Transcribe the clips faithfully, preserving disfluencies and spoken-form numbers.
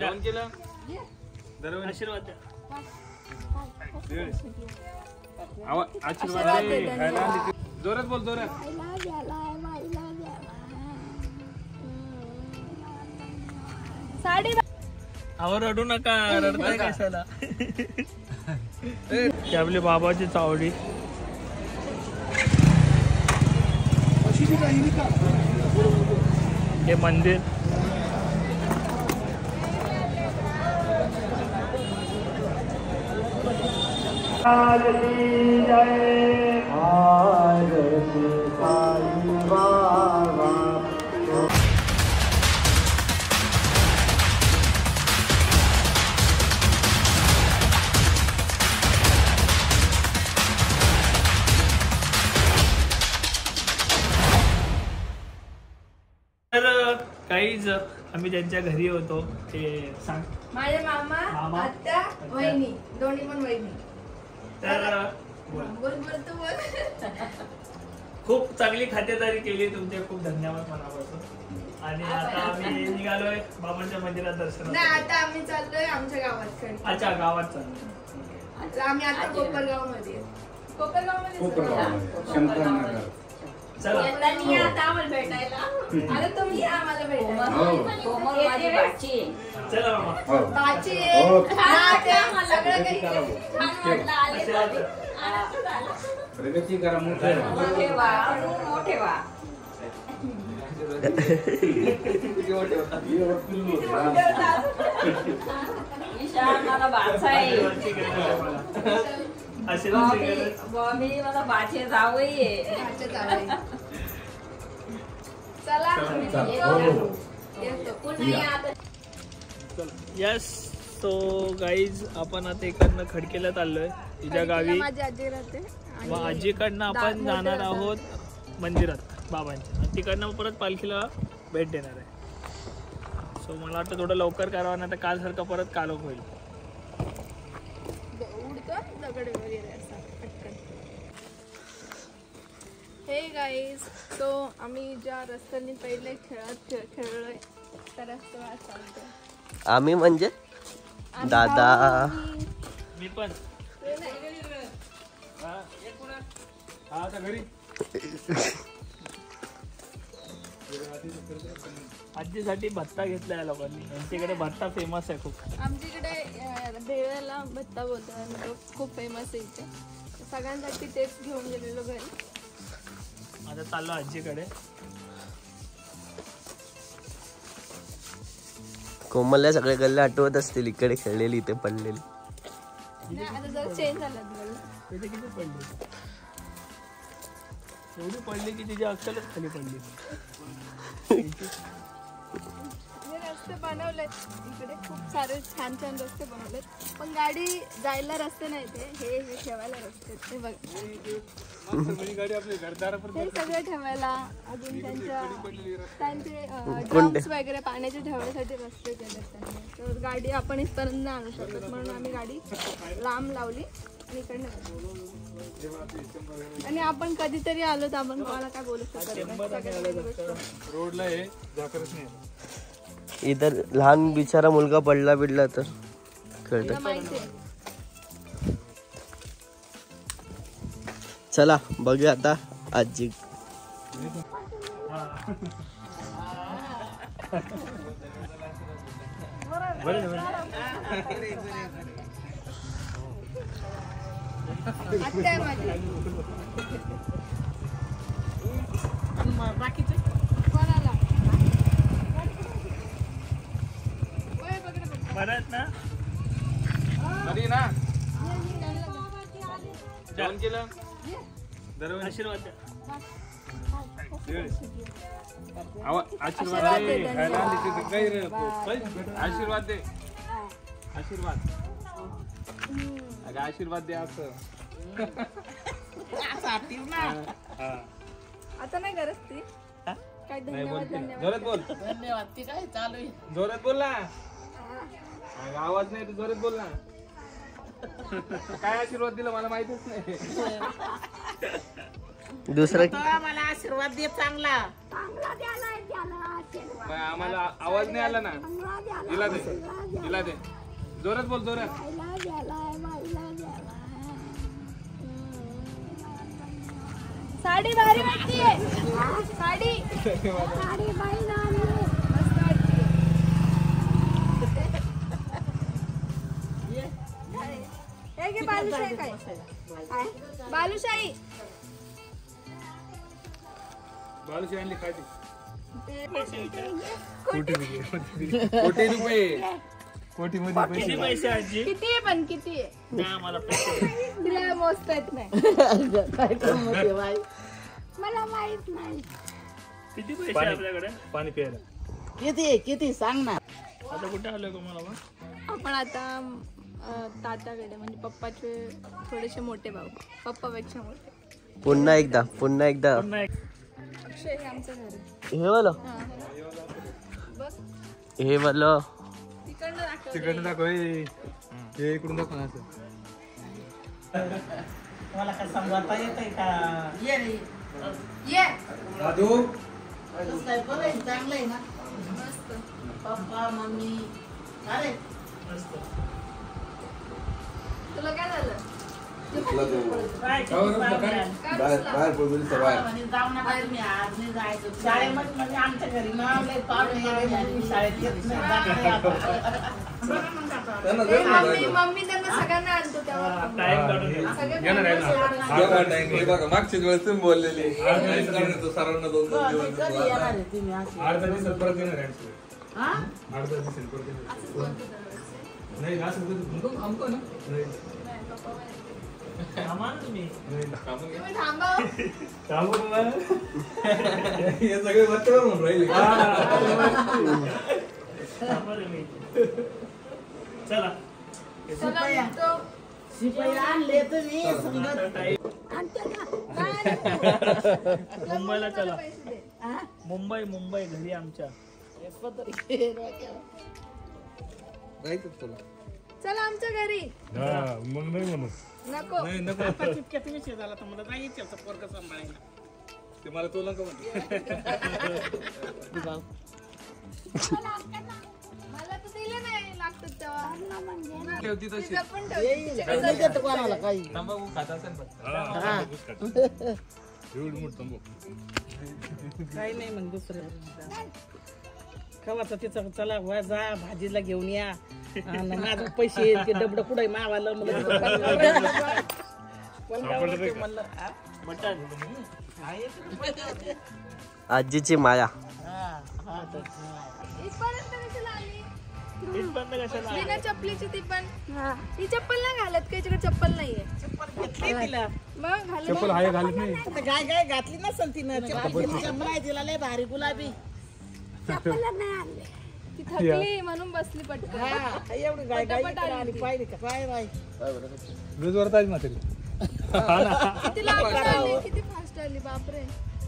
जेवण केलं दरवेळी आशीर्वाद आशीर्वाद जोरात बोल जोरात साडी आवर रडू नका रडताय कशाला ते आपली बाबाची चावडी हे मंदिर तर काहीच आम्ही त्यांच्या घरी होतो ते सांग माझे मामा आत्या वहिनी दोन्ही पण वहिनी तर बोल बोल तू बोल खूप चांगली खातेदारी केली तुमचे खूप धन्यवाद मनापासून आणि आता आम्ही निघालोय बाबांच्या मंदिरात दर्शन नाही आता आम्ही चाललोय आमच्या गावात अच्छा गावात चाललोय आम्ही आता कोपरगाव मध्ये कोपरगाव मध्ये शंकरनगर चला आम्हाला भेटायला आता तुम्ही या आम्हाला भेटायला चला मामा बाची सगळं काही छान वाटलं आले प्रगती करा मोठे मोठे वा मोठे वा मला बाचा आहे मी मला बाचे जावई चला यस सो गाईज आपण आता इकडनं खडकेला चाललोय तिच्या गावी माझी आजी राहते व आजीकडनं आपण जाणार आहोत मंदिरात बाबांच्या तिकडनं परत पालखीला भेट देणार आहे सो मला वाटतं थोडं लवकर करावं ना तर काल सारखं परत कालोख होईल दगड वगैरे असा पटकन हे गाईज सो आम्ही ज्या रस्त्याने पहिले खेळत खेळलोय त्या रस्त्यावर चालतोय आम्ही म्हणजे दादा मी पण घरी आजीसाठी भत्ता घेतला या लोकांनी यांच्याकडे भत्ता फेमस आहे खूप आमच्याकडे भेळला भत्ता बोलतो आणि तो खूप फेमस आहे इथे सगळ्यांसाठी तेच घेऊन गेलेलो घरी आता चाललो आजीकडे कोमलला सगळे गल्ले आठवत असतील इकडे खेळलेली इथे पडलेली नाही आता जरा चेंज झालं तिथे किती पडली एवढी पडली की तिची अक्कलच खाली पडली रस्ते बनवलेत इकडे खूप सारे छान छान रस्ते बनवलेत पण गाडी जायला रस्ते नाही ते हे हे ठेवायला रस्ते ते बघ हे सगळे ठेवायला अजून त्यांच्या त्यांचे ड्रम्स वगैरे पाण्याचे ठेवण्यासाठी रस्ते केलेत त्यांनी तर गाडी आपण इथपर्यंत आणू शकतो म्हणून आम्ही गाडी लांब लावली आणि इकडनं आणि आपण कधीतरी आलो तर आपण कोणाला काय बोलू शकतो रोडला आहे जाकरच नाही इधर लहान बिचारा मुलगा पडला बिडला तर खेळत माहिती आहे चला बघूया आता आजी आत्या माझी बाकीचे कोणाला बरं ना बरी ना जेवण केलं दरवेळी आशीर्वाद द्या आशीर्वाद दे आशीर्वाद दे आशीर्वाद अगं आशीर्वाद दे असं आता नाही गरज ती काय धन्यवाद धन्यवाद जोरात बोल धन्यवाद ती काय चालू आहे जोरात बोल ना आवाज नाही तू जोरात बोल ना काय आशीर्वाद दिला मला माहितीच नाही दुसरं मला आशीर्वाद दे चांगला चांगला द्यायला द्यायला पण आम्हाला आवाज नाही आला ना. दिला दे दिला दे जोरात बोल जोरात. साडी भारी वाटतीये. साडी मस्त वाटतीये. हे घे बालुशाही. काय बालुशाही बालूशी आणली खायची. कोटी कोटी रुपये कोटी मध्ये किती पैसे आजी? किती आहे पण किती आहे? नाही आम्हाला पैसे. तिला मोजता येत नाही. मला माहित नाही. किती पैसे आहे आपल्याकडे पाणी प्यायला. किती किती सांग ना. आता कुठे आलोय तुम्हाला मग? आपण आता अं, तात्याकडे म्हणजे पप्पाचे थोडेसे मोठे भाऊ, पप्पापेक्षा मोठे. पुन्हा एकदा पुन्हा एकदा पुन्हा एक. अक्षय हे आमचं घर आहे. हे वालं हा. बघ हे वालं तिकडनं दाखव. तिकडनं दाखव. हे हे इकडून दाखव ना असं. मला काय समजता येतंय का. ये रे ये दादू कसं काय बरं आहे, चांगलं आहे ना. मस्त. Papa mummy. अरे तुला काय झालं? काय किती चांगलं आहे. काय बसला? म्हणे जाऊ नका तुम्ही, आज नाही जायचं शाळेमध्ये. म्हणजे आमच्या घरी ना लय पाहुणे गेले आणि शाळेत येत नाही, जात नाही आता. बरं मग आता. ते मम्मी मम्मी त्यांना सगळ्यांना आणतो तेव्हा. टाइम काढून घे. सगळे मागच्या वेळेस तुम्ही बोललेले सरांना दोन दोन कधी दिवस कधी येणार आहे तुम्ही अशी. अर्धा दिवसात परत येणार आहे. हा? अर्धा दिवसात परत येणार. नाही असं कधी थांबतो ना. नाही थांबा ना तुम्ही. थांबून तुम्ही थांबा. थांबून ना. हे सगळे बच्चे म्हणून राहिले. थांबा तुम्ही. चला. चला निघतो. शिपाई आणले तुम्ही समजा. मुंबईला चला. पैसे दे. मुंबई मुंबई घरी आमच्या. जायचं तुला. चला आमच्या घरी. मग नाही म्हणून. नको. नाही नको. तितक्यात विषय झाला तर मला नाही यायचं पोरगं सांभाळायला. ते मला तो नको म्हणते. मला तर दिलं नाही लागतात तेव्हा. ठेवती तशी. तिचं पण ठेव. नाही देत कोणाला काही. तंबाखू खाता असेल पण. हा. एवढी मोठी तंबाखू. काही नाही मग दुसरं कवाचं तिचं चला वा जा भाजीला घेऊन या. आणि माझं पैसे ते डबडं कुठे मावाला म्हणलं म्हणलं हा? मटण. आजीची माया. हा, हा, तर. इथपर्यंत कशाला आली? इथपर्यंत कशाला? बिना चपलीची ती पण. ही चप्पल नाही घालत का? हिच्याकडे चप्पल नाहीये. घेतली तिला. मग घालत चप्पल आहे घालत नाही. आता गाय गाय घातली नसेल तिनं चप्पल घेतली. चप्पल आहे तिला लय भारी गुलाबी. ती थकली म्हणून बसली पटकन. हा एवढी गाय गाय पटापट आली आली ती. पाहिली का काय बाई. रोजवर ताज म्हातारी. किती लांब आली, किती फास्ट आली बापरे.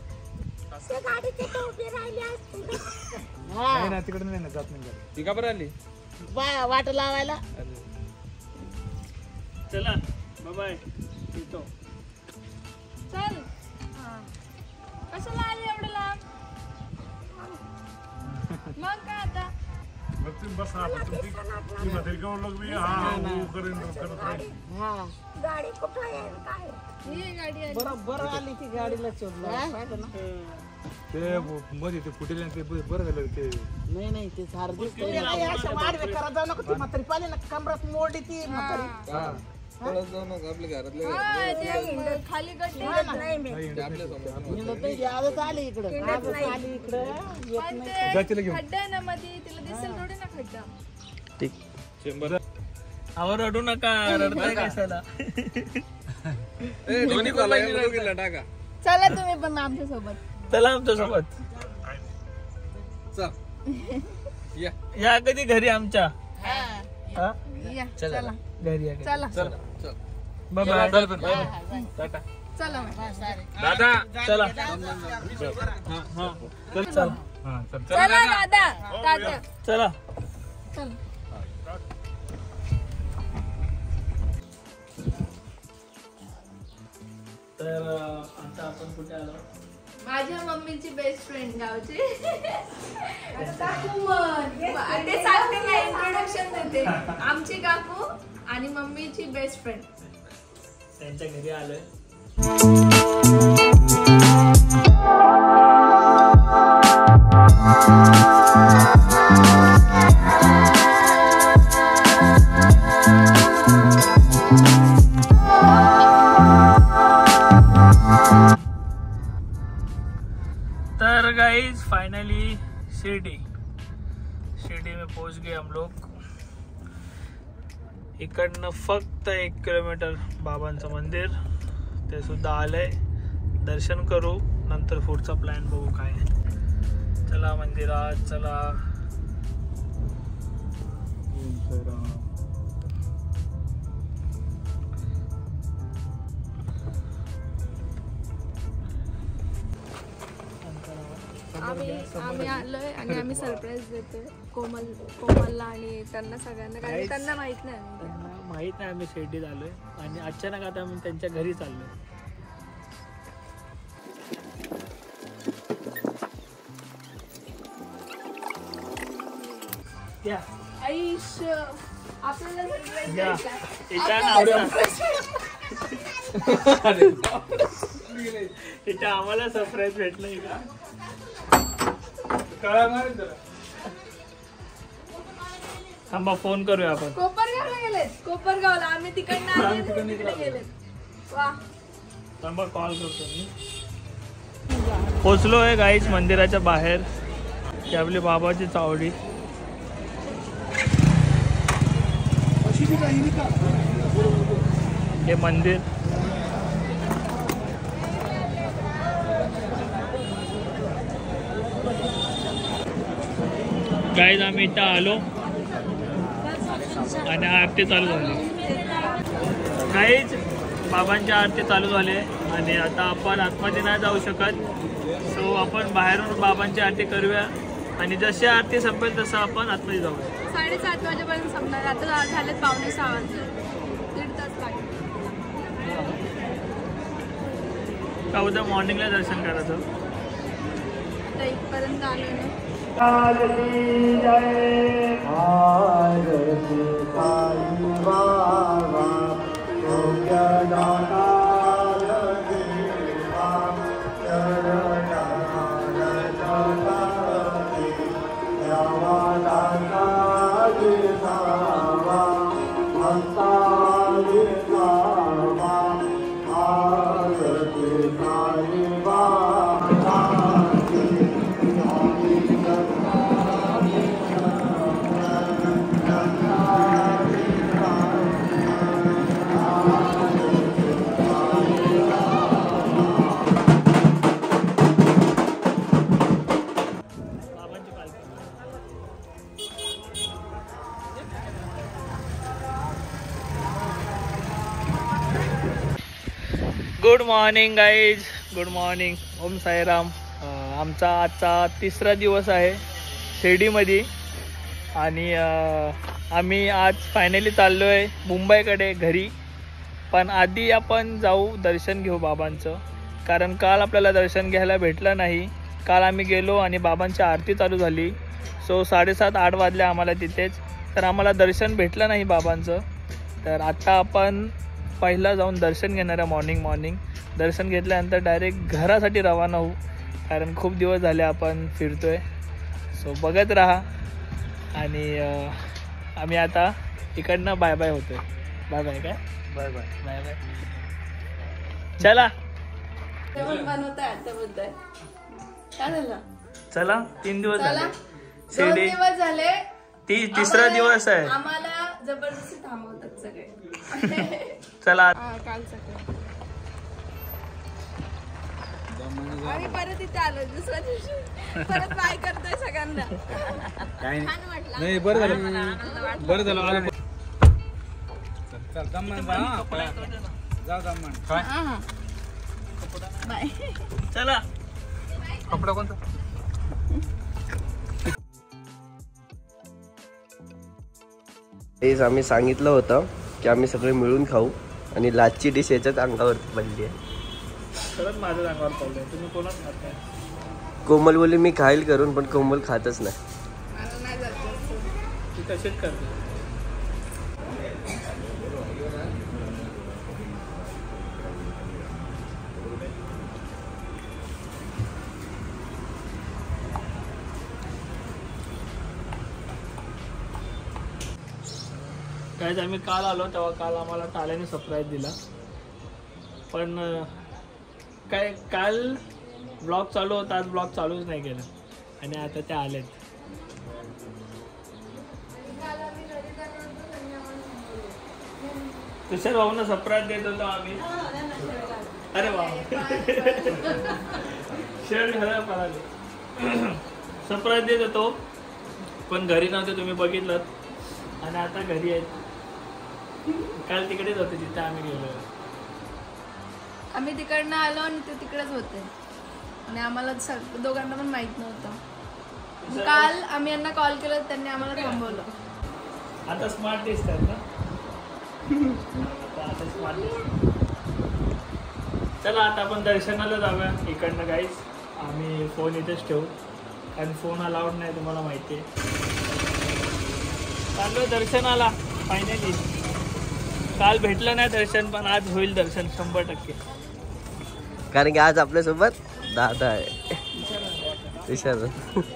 हा नाही ना तिकडे नाही ना जात नाही. ती का बरं आली? बा- वाट लावायला. चला बाय येतो. चल. हा. कशाला आली एवढं लांब? मग काय आता? हा ही गाडी आली. बरोबर आली ती गाडीला चोरला. ते मध्ये ते फुटेल ते बरं झालं ते. नाही नाही ते झाड दिसतंय. अशा वाढवे करा जाऊ नको. ती म्हातारी पाहिली ना कमरात मोडी ती म्हातारी. हा परत जाऊ नका आपल्या घरातले. हा, ते खाली गड्डी आपल्या समोर. हिंडत नाही ती आजच आली इकडं. आजच आली इकडं. येत पण नाही. जातीला ते घेऊन. खड्डा आहे ना मध्ये, तिला दिसेल थोडी ना खड्डा. ठीक. शंभर. आवर रडू नका. रडताय कशाला? ए दोन्ही कोणाला टाका. चला तुम्ही पण आमच्या सोबत. चला आमच्या सोबत. चल. या या कधी घरी आमच्या. हा? या चला घरी या. चला चल चल. Bye bye. टाटा. चला मग. दादा चला. हा हा चल. हा चल चला दादा दादा चला. चल. तर आता आपण कुठे आलो? माझ्या मम्मीची बेस्ट फ्रेंड गावची. ते सांगते ना, इंट्रोडक्शन देते. आमची काकू आणि मम्मीची बेस्ट फ्रेंड. त्यांच्या घरी आलोय. तर गाइस फाइनली शिरडी शिरडी में पहुंच गए हम लोग. इकडनं फक्त एक किलोमीटर बाबांचं मंदिर, ते सुद्धा आलंय. दर्शन करू, नंतर पुढचा प्लॅन बघू काय. चला मंदिरात चला. आम्ही आम्ही आलोय आणि आम्ही सरप्राईज देतोय कोमल कोमलला आणि त्यांना सगळ्यांना, कारण त्यांना माहित नाही. त्यांना माहित नाही आम्ही शिर्डीत आलोय आणि अचानक आता आम्ही त्यांच्या घरी चाललोय. या आयुष्य आपल्याला surprise या द्यायचा. इथं आम्हाला इथं आम्हाला सरप्राईज भेटलंय का. थांबा फोन करूया आपण. कोपरगावला गेलेत. कोपरगावला आम्ही तिकडनं आलोय, तिकडे गेलेत. वा थांबा कॉल करतो मी. पोचलो आहे गाईच मंदिराच्या बाहेर. ही आपली बाबाची चावडी. हे मंदिर गाईज आम्ही इथं आलो आणि आरती चालू झाली. गाईज बाबांची आरती चालू झाली आणि आता आपण आतमध्ये नाही जाऊ शकत. सो आपण बाहेरून बाबांची आरती करूया आणि जशी आरती संपेल तसं आपण आतमध्ये जाऊया. साडेसात वाजेपर्यंत संपणार. आता झालेत पावणे सहा वाजले. दीड तास लागेल. का उद्या मॉर्निंगला दर्शन करायचं. आता इथपर्यंत आलो ना. आरती जय आरती साई बाबा योग्य दाता देवा चरणार चरणारी देवा दाता देवा भक्ता देवा आरती Sai Baba. Good morning guys, good morning. Om Sairam. अं, आमचा आजचा तिसरा दिवस आहे शिर्डीमध्ये आणि अं, आम्ही आज फायनली चाललो आहे मुंबईकडे घरी. पण आधी आपण जाऊ दर्शन घेऊ बाबांचं, कारण काल आपल्याला दर्शन घ्यायला भेटलं नाही. काल आम्ही गेलो आणि बाबांची आरती चालू झाली. सो साडेसात आठ वाजले आम्हाला तिथेच, तर आम्हाला दर्शन भेटलं नाही बाबांचं. तर आत्ता आपण पहिला जाऊन दर्शन घेणार आहे. मॉर्निंग मॉर्निंग दर्शन घेतल्यानंतर डायरेक्ट घरासाठी रवाना होऊ, कारण खूप दिवस झाले आपण फिरतोय. सो बघत राहा आणि आम्ही आता इकडनं बाय बाय होतोय. बाय बाय काय बाय बाय बाय बाय. चला जेवण बनवताय आता बोलताय. काय झालं? चला तीन दिवस चला. झाले दोन शिर्डी. दिवस झाले. ती तिसरा दिवस आहे. आम्हाला जबरदस्ती थांबवतात सगळे. चला काल सकाळी आणि परत इथे आलो दुसऱ्या दिवशी. परत बाय करतोय सगळ्यांना. छान वाटलं. नाही बरं झालं आनंद वाटला. बरं झालं आलं. चल दमन जा दमन हा बाय. चला. कपडा कोणता. तेच आम्ही सांगितलं होतं की आम्ही सगळे मिळून खाऊ आणि लाचची डिश याच्याच अंगावरती पडली आहे. खरंच माझ्या अंगावर पडलंय. तुम्ही कोणाच खात नाही. कोमल बोलली मी खाईल करून, पण कोमल खातच नाही. मला नाही जात जास्त. ती तशीच करते. काय आम्ही काल आलो तेव्हा काल आम्हाला टाल्याने सरप्राईज दिला, पण काय काल ब्लॉग चालू होता, आज ब्लॉग चालूच नाही केला आणि आता ते आलेत. तुषार भाऊंना सरप्राईज देत होतो आम्ही. अरे वा शर्ट घालायला पळाले. सरप्राईज देत होतो पण घरी नव्हते, तुम्ही बघितलं. आणि आता घरी आहेत. काल तिकडेच होते जिथे आम्ही गेलो. आम्ही तिकडनं आलो आणि ते तिकडेच होते आणि आम्हाला सग- दोघांना पण माहित नव्हतं. काल आम्ही यांना कॉल केला, त्यांनी आम्हाला थांबवलं. आता स्मार्ट दिसतात ना. आता आता स्मार्ट दिसतात. चला आता आपण दर्शनाला जाऊया इकडनं गाईस. आम्ही फोन इथेच ठेवू कारण फोन अलाउड नाही, तुम्हाला माहिती आहे. चाललो दर्शनाला फायनली. काल भेटलं नाही दर्शन, पण आज होईल दर्शन शंभर टक्के. कारण की आज आपल्यासोबत दादा आहे. विचार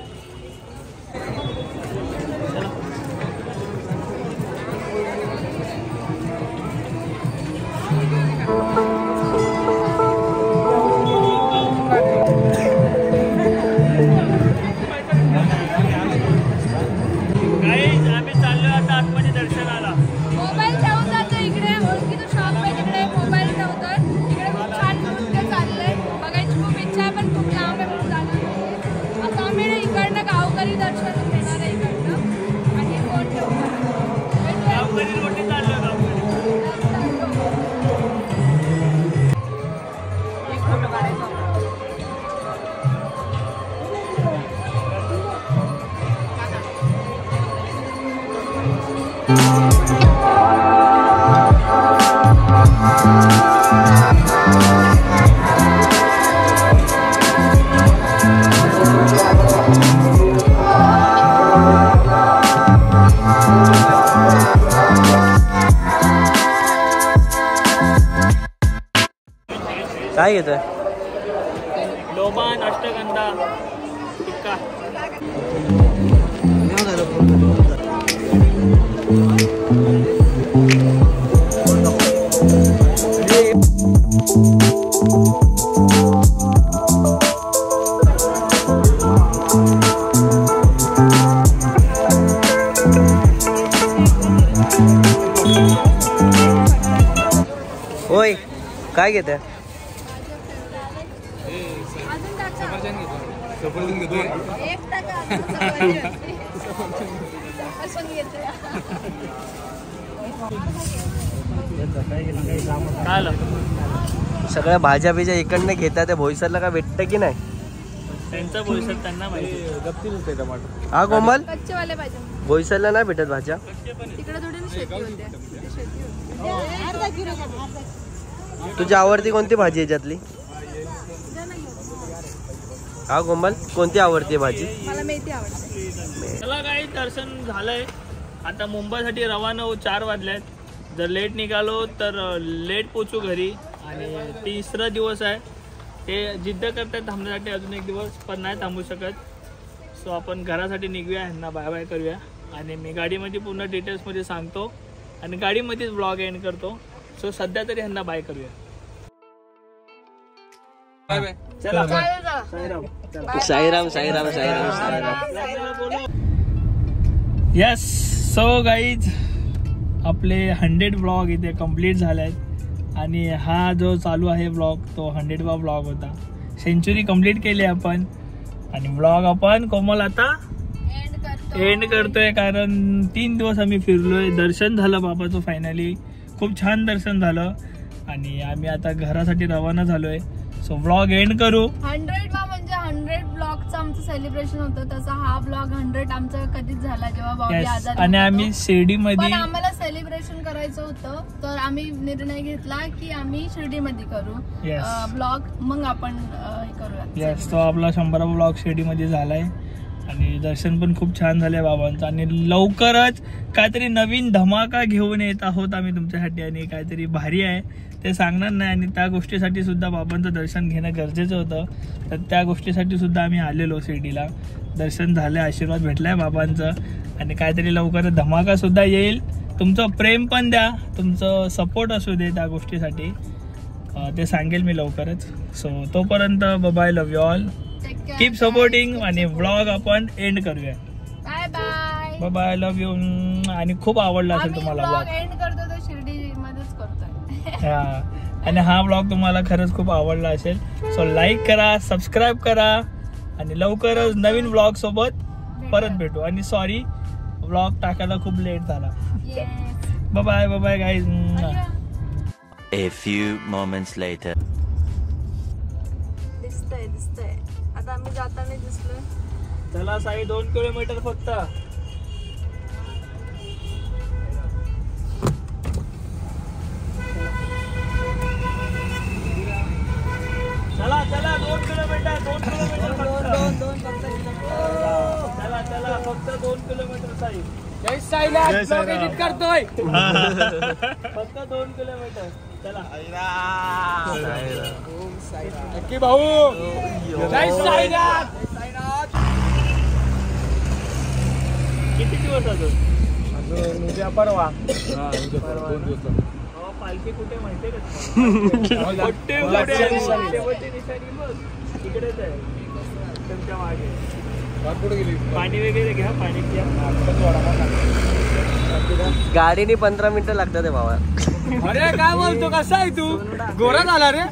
गाईज आम्ही चाललो आता आतमध्ये दर्शनाला. मोबाईल ठेवून जातो इकडे, ओळखीचं शॉप आहे तिकडे. मोबाईल ठेवतो तिकडे. खूप छान नृत्य चाललंय, बघायची खूप इच्छा आहे, पण खूप लांब आहे म्हणून जाणार नाही. आता आम्ही इकडनं गावकरी दर्शन घेणार आहे इकडनं आणि फोन ठेवणार. गावकरी रोटी चाललो. गावकरी काय घेतोय? लोबान अष्टगंधा टिक्का. होय काय घेतोय? अजून टाका. सफरचंद घेतो. सफरचंद घेतोय. एक टाका अजून सफरचंद होती. सफरचंद घेते. काय आलं? सगळ्या भाज्या बिज्या इकडनं घेतात. त्या भोईसरला काय भेटतं की नाही? त्यांचा भविष्यात त्यांना माहिती. गप्ती होते टमाटर. हा कोमल, कच्चेवाले पाहिजे. भोईसरला नाही भेटत भाज्या. तिकडे थोडी ना शेती होते. तिथे शेती होती. तुझी आवडती कोणती भाजी याच्यातली? हा कोमल, कोणती आवडती भाजी? मला मेथी आवडते. चला काही दर्शन झालंय. आता मुंबईसाठी रवाना होऊ. चार वाजल्यात. जर लेट निघालो तर लेट पोचू घरी. आणि तिसरा दिवस आहे. ते जिद्द करतात थांबण्यासाठी अजून एक दिवस, पण नाही थांबू शकत. सो आपण घरासाठी निघूया, ह्यांना बाय बाय करूया. आणि मी गाडीमध्ये पूर्ण डिटेल्समध्ये सांगतो आणि गाडीमध्येच ब्लॉग एंड करतो. सो सध्या तरी ह्यांना बाय करूया. Bye bye. चला चालेल जा. Sairam Sairam Sairam Sairam. Yes. So guys आपले हंड्रेड ब्लॉग इथे कंप्लीट झाले आहेत आणि हा जो चालू आहे ब्लॉग तो हंड्रेडवा ब्लॉग होता. सेंचुरी कंप्लीट केली आपण आणि ब्लॉग आपण कोमल आता एंड करतो. एंड करतोय. कारण तीन दिवस आम्ही फिरलोय. दर्शन झालं बाबाचं फायनली. खूप छान दर्शन झालं आणि आम्ही आता घरासाठी रवाना झालोय. सो ब्लॉग एंड करू. हंड्रेड वा म्हणजे हंड्रेड ब्लॉगचं आमचं सेलिब्रेशन होतं तसं हा ब्लॉग हंड्रेड आमचा कधीच झाला जेव्हा बॉबी Yes. आजारी आणि होता आम्ही तो. शिर्डीमध्ये पण आम्हाला सेलिब्रेशन करायचं होतं तर आम्ही निर्णय घेतला की आम्ही शिर्डीमध्ये करू Yes. ब्लॉग मग आपण अं, हे करूया यस तो आपला शंभरावा ब्लॉग शिर्डीमध्ये झालाय आणि दर्शन पण खूप छान झालंय बाबांचं आणि लवकरच काहीतरी नवीन धमाका घेऊन येत आहोत आम्ही तुमच्यासाठी आणि काहीतरी भारी आहे ते सांगणार नाही आणि त्या गोष्टीसाठी सुद्धा बाबांचं दर्शन घेणं गरजेचं होतं तर त्या गोष्टीसाठी सुद्धा आम्ही आलेलो शिर्डीला दर्शन झालं आशीर्वाद भेटलाय बाबांचं आणि काहीतरी लवकरच धमाका सुद्धा येईल तुमचं प्रेम पण द्या तुमचं सपोर्ट असू दे त्या गोष्टीसाठी अं, ते सांगेल मी लवकरच सो तोपर्यंत bye love you all keep supporting आणि व्लॉग आपण एंड करूया bye bye bye bye love you आणि खूप आवडला असेल तुम्हाला ब्लॉग व्लॉग एंड करतो तर शिर्डी मध्येच करतोय हा आणि हा व्लॉग तुम्हाला खरंच खूप आवडला असेल सो लाईक करा सबस्क्राईब करा आणि लवकरच नवीन व्लॉग सोबत परत भेटू आणि सॉरी व्लॉग टाकायला खूप लेट झाला yes bye bye bye bye guys A few moments later. दिसतंय दिसतंय आता आम्ही जाताना दिसलोय चला साई दोन किलोमीटर फक्त चला चला दोन किलोमीटर दोन किलोमीटर फक्त चला चला फक्त दोन किलोमीटर साई जय साईनाथ ब्लॉग एडिट करतोय फक्त दोन किलोमीटर चला नक्की भाऊ जय साईनाथ किती दिवस अजून उद्या परवा अहो, पालखी कुठे माहितीये का तुम्हाला? कुठे कुठे आहे? शेवटची निशाणी बघ इकडेच आहे तुमच्या मागे पाणी वगैरे घ्या पाणी घ्या गाडीने पंधरा मिनिटं लागतात ते भावा अरे काय बोलतो कसा आहे तू गोरा झाला रे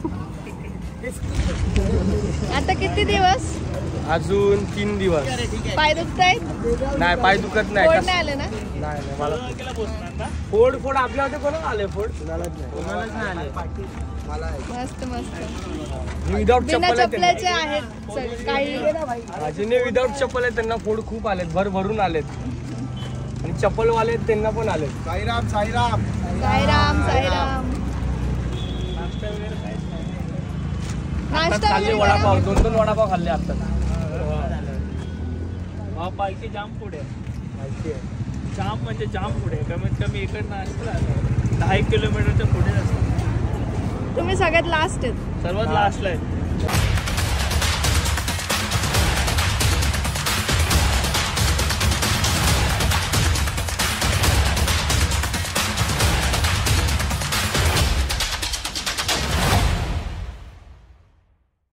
आता किती दिवस अजून तीन दिवस पाय दुखतायत नाही पाय दुखत नाही कोण कस- नाही आले ना नाही नाही, मला केला बसणार ना फोड फोड आपल्या होते कोणाला आले फोड कोणालाच नाही कोणालाच नाही आले मस्त मस्त विदाऊट बिना चप्पल आहे चपल्याचे आहेत सग- काही त्यांना. अजूनही विदाऊट चप्पल आहे त्यांना फोड खूप आलेत भर भरून आलेत आणि चप्पल वाले आहेत, त्यांना पण आलेत साईराम साईराम साईराम साईराम नाश्ता वगैरे काहीच नाही नाश्ता खाल्ले वगैरे वडापाव करा. दोन दोन वडापाव खाल्ले आता हा पालखी जाम पुढे आहे. जाम म्हणजे जाम पुढे आहे. कमीत कमी इकडनं असतं दहा एक किलोमीटरच्या पुढे असतं तुम्ही सगळ्यात लास्ट आहेत सर्वात लास्टला आहे